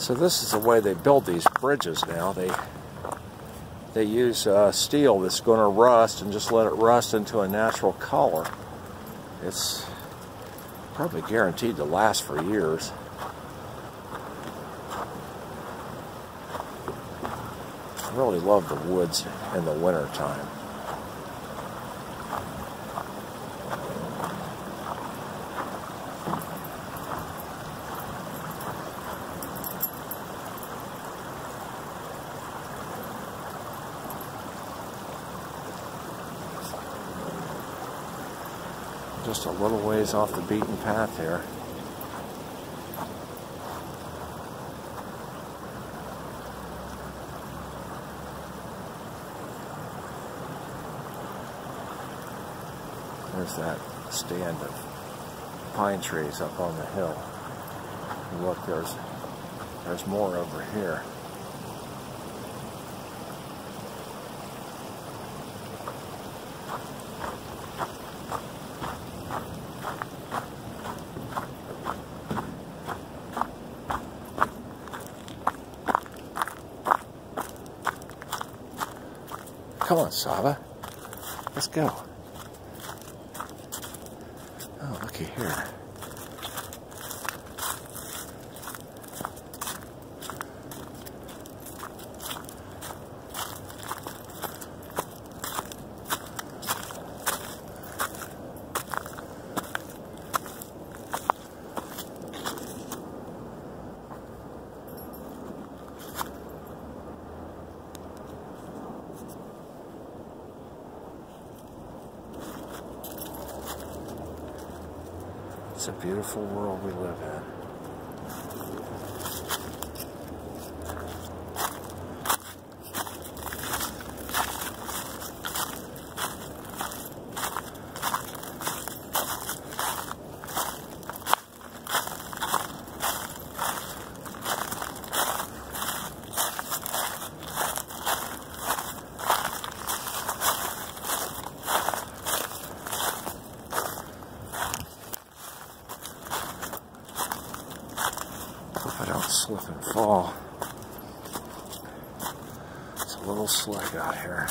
So this is the way they build these bridges now. They use steel that's going to rust and just let it rust into a natural color. It's probably guaranteed to last for years. I really love the woods in the winter time. Just a little ways off the beaten path here. There's that stand of pine trees up on the hill. And look, there's more over here. Come on, Saba. Let's go. Oh, looky here. It's a beautiful world we live in. Hope I don't slip and fall. It's a little slick out here.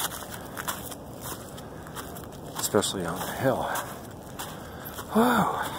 Especially on the hill. Whoa!